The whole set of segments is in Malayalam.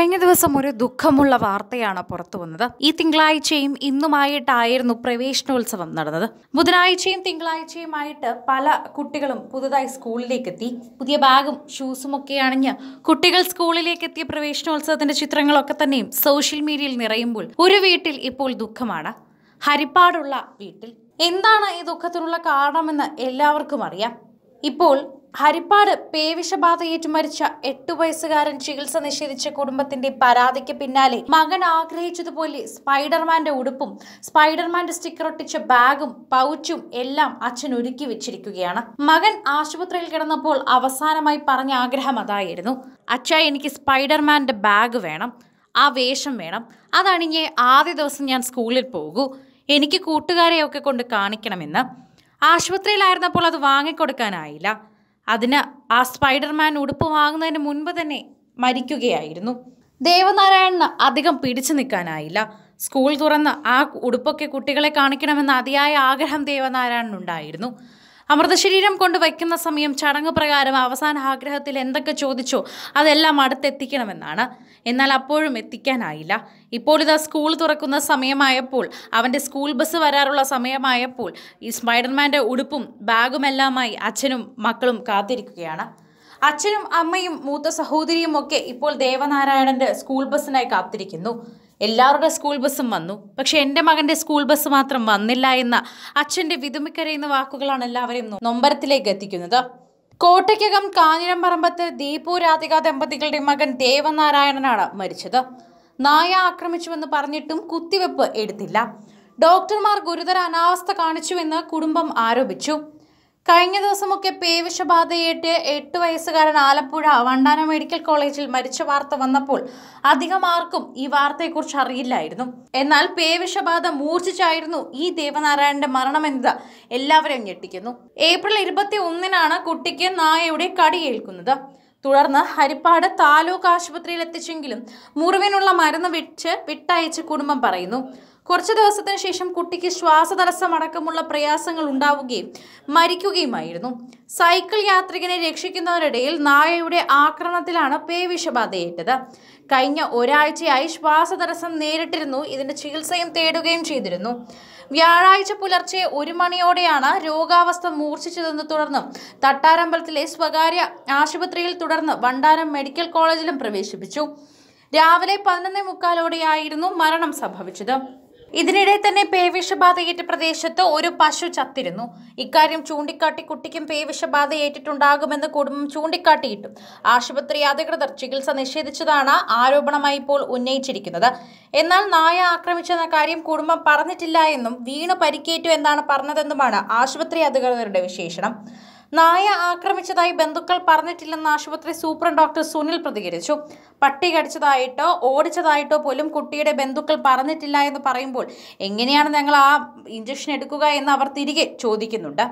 കഴിഞ്ഞ ദിവസം ഒരു ദുഃഖമുള്ള വാർത്തയാണ് പുറത്തു വന്നത്. ഈ തിങ്കളാഴ്ചയും ഇന്നുമായിട്ടായിരുന്നു പ്രവേശനോത്സവം നടന്നത്. ബുധനാഴ്ചയും തിങ്കളാഴ്ചയുമായിട്ട് പല കുട്ടികളും പുതുതായി സ്കൂളിലേക്ക് എത്തി. പുതിയ ബാഗും ഷൂസും ഒക്കെ അണിഞ്ഞ് കുട്ടികൾ സ്കൂളിലേക്ക് എത്തിയ പ്രവേശനോത്സവത്തിന്റെ ചിത്രങ്ങളൊക്കെ തന്നെയും സോഷ്യൽ മീഡിയയിൽ നിറയുമ്പോൾ ഒരു വീട്ടിൽ ഇപ്പോൾ ദുഃഖമാണ്. ഹരിപ്പാടുള്ള വീട്ടിൽ. എന്താണ് ഈ ദുഃഖത്തിനുള്ള കാരണമെന്ന് എല്ലാവർക്കും അറിയാം. ഇപ്പോൾ ഹരിപ്പാട് പേവിഷബാധയേറ്റ് മരിച്ച 8 വയസ്സുകാരൻ ചികിത്സ നിഷേധിച്ച കുടുംബത്തിന്റെ പരാതിക്ക് പിന്നാലെ മകൻ ആഗ്രഹിച്ചതുപോലെ സ്പൈഡർമാന്റെ ഉടുപ്പും സ്പൈഡർമാന്റെ സ്റ്റിക്കർ ഒട്ടിച്ച ബാഗും പൗച്ചും എല്ലാം അച്ഛൻ ഒരുക്കി വെച്ചിരിക്കുകയാണ്. മകൻ ആശുപത്രിയിൽ കിടന്നപ്പോൾ അവസാനമായി പറഞ്ഞ ആഗ്രഹം അതായിരുന്നു, അച്ഛാ എനിക്ക് സ്പൈഡർമാന്റെ ബാഗ് വേണം, ആ വേഷം വേണം, അതണിഞ്ഞ് ആദ്യ ദിവസം ഞാൻ സ്കൂളിൽ പോകൂ, എനിക്ക് കൂട്ടുകാരെയൊക്കെ കൊണ്ട് കാണിക്കണമെന്ന്. ആശുപത്രിയിലായിരുന്നപ്പോൾ അത് വാങ്ങിക്കൊടുക്കാനായില്ല. അതിന് ആ സ്പൈഡർമാൻ ഉടുപ്പ് വാങ്ങുന്നതിന് മുൻപ് തന്നെ മരിക്കുകയായിരുന്നു. ദേവനാരായണന് അധികം പിടിച്ചു നിൽക്കാനായില്ല. സ്കൂൾ തുറന്ന് ആ ഉടുപ്പൊക്കെ കുട്ടികളെ കാണിക്കണമെന്ന അതിയായ ആഗ്രഹം ദേവനാരായണനുണ്ടായിരുന്നു. അമൃതശരീരം കൊണ്ട് വയ്ക്കുന്ന സമയം ചടങ്ങ് പ്രകാരം അവസാന ആഗ്രഹത്തിൽ എന്തൊക്കെ ചോദിച്ചോ അതെല്ലാം അടുത്തെത്തിക്കണമെന്നാണ്. എന്നാൽ അപ്പോഴും എത്തിക്കാനായില്ല. ഇപ്പോൾ ഇതാ സ്കൂൾ തുറക്കുന്ന സമയമായപ്പോൾ, അവൻ്റെ സ്കൂൾ ബസ് വരാറുള്ള സമയമായപ്പോൾ ഈ സ്പൈഡർമാൻ്റെ ഉടുപ്പും ബാഗുമെല്ലാമായി അച്ഛനും മക്കളും കാത്തിരിക്കുകയാണ്. അച്ഛനും അമ്മയും മൂത്ത സഹോദരിയും ഒക്കെ ഇപ്പോൾ ദേവനാരായണൻ്റെ സ്കൂൾ ബസ്സിനായി കാത്തിരിക്കുന്നു. എല്ലാവരുടെ സ്കൂൾ ബസ്സും വന്നു, പക്ഷെ എൻ്റെ മകൻ്റെ സ്കൂൾ ബസ് മാത്രം വന്നില്ല എന്ന അച്ഛൻ്റെ വിതുമിക്കരയുന്ന വാക്കുകളാണ് എല്ലാവരെയും നൊമ്പരത്തിലേക്ക് എത്തിക്കുന്നത്. കോട്ടയ്ക്കകം കാഞ്ഞിരംപറമ്പത്ത് ദീപു രാധിക ദമ്പതികളുടെ മകൻ ദേവനാരായണനാണ് മരിച്ചത്. നായ ആക്രമിച്ചുവെന്ന് പറഞ്ഞിട്ടും കുത്തിവെപ്പ് എടുത്തില്ല. ഡോക്ടർമാർ ഗുരുതര അനാവസ്ഥ കാണിച്ചുവെന്ന് കുടുംബം ആരോപിച്ചു. കഴിഞ്ഞ ദിവസമൊക്കെ പേവിഷബാധയേറ്റ് 8 വയസ്സുകാരൻ ആലപ്പുഴ വണ്ടാനം മെഡിക്കൽ കോളേജിൽ മരിച്ച വാർത്ത വന്നപ്പോൾ അധികം ആർക്കും ഈ വാർത്തയെക്കുറിച്ച് അറിയില്ലായിരുന്നു. എന്നാൽ പേവിഷബാധ മൂർച്ഛിച്ചായിരുന്നു ഈ ദേവനാരായണന്റെ മരണമെന്നത് എല്ലാവരെയും ഞെട്ടിക്കുന്നു. ഏപ്രിൽ 21-നാണ് കുട്ടിക്ക് നായയുടെ കടിയേൽക്കുന്നത്. തുടർന്ന് ഹരിപ്പാട് താലൂക്ക് ആശുപത്രിയിൽ എത്തിച്ചെങ്കിലും മുറിവിനുള്ള മരുന്ന് വിട്ടയച്ച് കുടുംബം പറയുന്നു. കുറച്ച് ദിവസത്തിന് ശേഷം കുട്ടിക്ക് ശ്വാസതടസ്സമടക്കമുള്ള പ്രയാസങ്ങൾ ഉണ്ടാവുകയും മരിക്കുകയുമായിരുന്നു. സൈക്കിൾ യാത്രികനെ രക്ഷിക്കുന്നതിനിടയിൽ നായയുടെ ആക്രമണത്തിലാണ് പേവിഷബാധയേറ്റത്. കഴിഞ്ഞ ഒരാഴ്ചയായി ശ്വാസതടസ്സം നേരിട്ടിരുന്നു. ഇതിന്റെ ചികിത്സയും തേടുകയും ചെയ്തിരുന്നു. വ്യാഴാഴ്ച പുലർച്ചെ 1 മണിയോടെയാണ് രോഗാവസ്ഥ മൂർച്ഛിച്ചതെന്ന് തുടർന്ന് തട്ടാരമ്പലത്തിലെ സ്വകാര്യ ആശുപത്രിയിൽ തുടർന്ന് വണ്ടാനം മെഡിക്കൽ കോളേജിലും പ്രവേശിപ്പിച്ചു. രാവിലെ 11:45-ഓടെയായിരുന്നു മരണം സംഭവിച്ചത്. ഇതിനിടെ തന്നെ പേവിഷബാധയേറ്റ പ്രദേശത്ത് ഒരു പശു ചത്തിരുന്നു. ഇക്കാര്യം ചൂണ്ടിക്കാട്ടി കുട്ടിക്കും പേവിഷബാധയേറ്റിട്ടുണ്ടാകുമെന്ന് കുടുംബം ചൂണ്ടിക്കാട്ടിയിട്ടും ആശുപത്രി അധികൃതർ ചികിത്സ നിഷേധിച്ചതാണ് ആരോപണമായി ഇപ്പോൾ ഉന്നയിച്ചിരിക്കുന്നത്. എന്നാൽ നായ ആക്രമിച്ചെന്ന കാര്യം കുടുംബം പറഞ്ഞിട്ടില്ല എന്നും വീണു പരിക്കേറ്റു എന്നാണ് പറഞ്ഞതെന്നുമാണ് ആശുപത്രി അധികൃതരുടെ വിശേഷണം. നായ ആക്രമിച്ചതായി ബന്ധുക്കൾ പറഞ്ഞിട്ടില്ലെന്ന് ആശുപത്രി സൂപ്രണ്ട് ഡോക്ടർ സുനിൽ പ്രതികരിച്ചു. പട്ടി കടിച്ചതായിട്ടോ ഓടിച്ചതായിട്ടോ പോലും കുട്ടിയുടെ ബന്ധുക്കൾ പറഞ്ഞിട്ടില്ല എന്ന് പറയുമ്പോൾ എങ്ങനെയാണ് ഞങ്ങൾ ആ ഇഞ്ചക്ഷൻ എടുക്കുക എന്ന് അവർ തിരികെ ചോദിക്കുന്നുണ്ട്.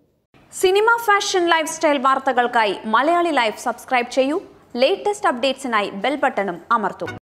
സിനിമ, ഫാഷൻ, ലൈഫ് സ്റ്റൈൽ വാർത്തകൾക്കായി മലയാളി ലൈഫ് സബ്സ്ക്രൈബ് ചെയ്യൂ. ലേറ്റസ്റ്റ് അപ്ഡേറ്റ്സിനായി ബെൽ ബട്ടണും അമർത്തൂ.